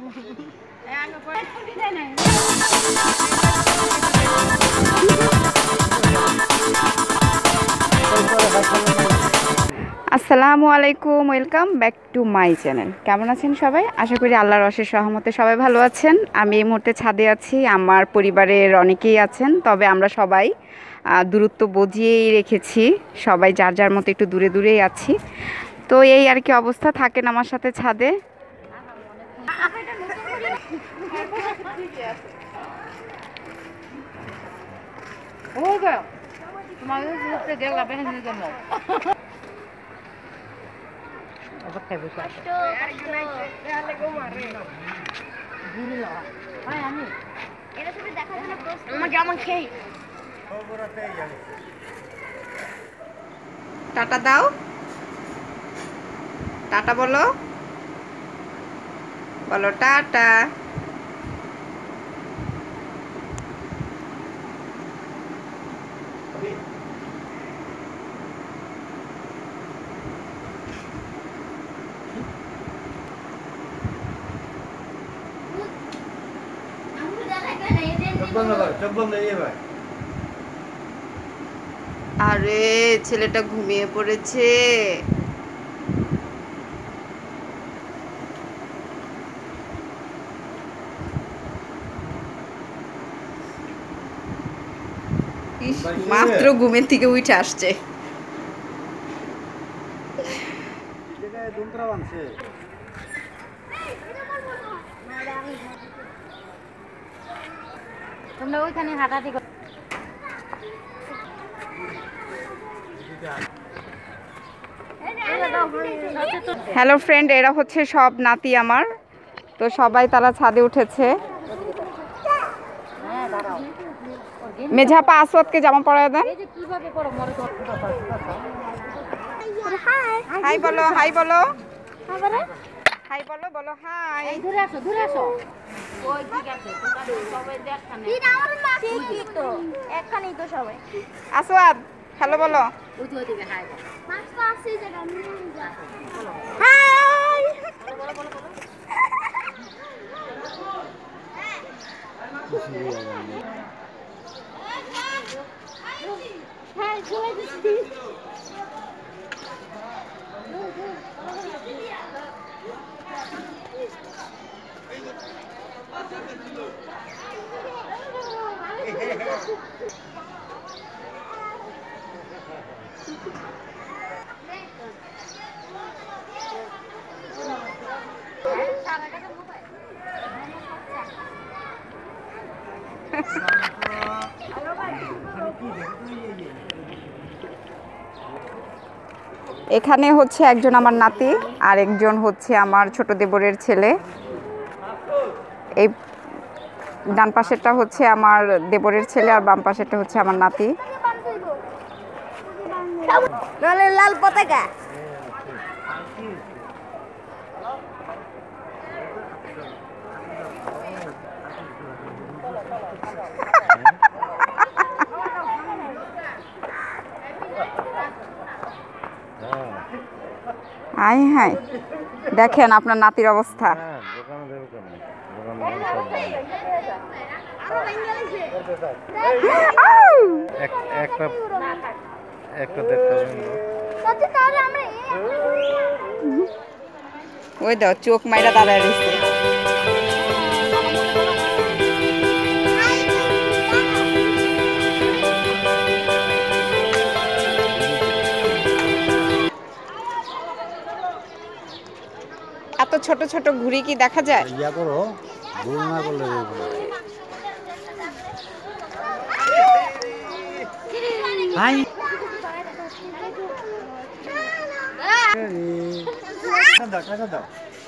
আসসালামু আলাইকুম, welcome back to my channel. কেমন আছেন সবাই? আশা করি আল্লাহর অশেষ রহমতে সবাই ভালো আছেন। আমি এই মুহূর্তে ছাদে আছি, আমার পরিবারের অনেকেই আছেন, তবে আমরা সবাই দূরত্ব বজিয়েই রেখেছি, সবাই যার যার মতো একটু দূরে দূরেই আছি। তো এই আর কি অবস্থা, থাকেন আমার সাথে ছাদে। টাটা দাও, টাটা বলো, বলো টাটা। আরে ছেলেটা ঘুমিয়ে পড়েছে। মাত্র ঘুমের থেকে উঠে আসছে। তোমরা ওইখানে হাঁটাহাঁটি করো। হ্যালো ফ্রেন্ড, এরা হচ্ছে সব নাতি আমার। তো সবাই তারা ছাদে উঠেছে। মেঝাপা আসওয়াদকে জামা পরায় দেন। হাই বলো, হাই বলো, হাই বলো, বলো হাই। দূরে আসো, দূরে আসো। ওই ঠিক আছে, সবাই দেখখানে ঠিকই তো একখানেই তো সবাই। আসওয়াদ হ্যালো বলো। ওই তো ওইদিকে হাই বলো। মাছটা আছে যেটা হাই। বলো বলো বলো। হ্যাঁ চলে দিচ্ছি। এখানে হচ্ছে একজন আমার নাতি আর একজন হচ্ছে আমার ছোট দেবরের ছেলে। এই ডান পাশেরটা হচ্ছে আমার দেবরের ছেলে আর বাম পাশেরটা হচ্ছে আমার নাতি। লাল পতাকা। হাই হাই, দেখেন আপনার নাতির অবস্থা। ওই দাও চোখ মাইরা দাঁড়ায় রয়েছে। এত ছোট ছোট ঘুড়ি কি দেখা যায়? ইয়া করো, ভুল না করলে হাই টাটা দাও।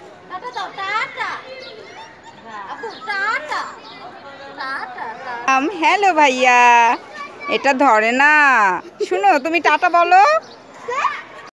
হ্যালো ভাইয়া, এটা ধরে না। শুনো, তুমি টাটা বলো।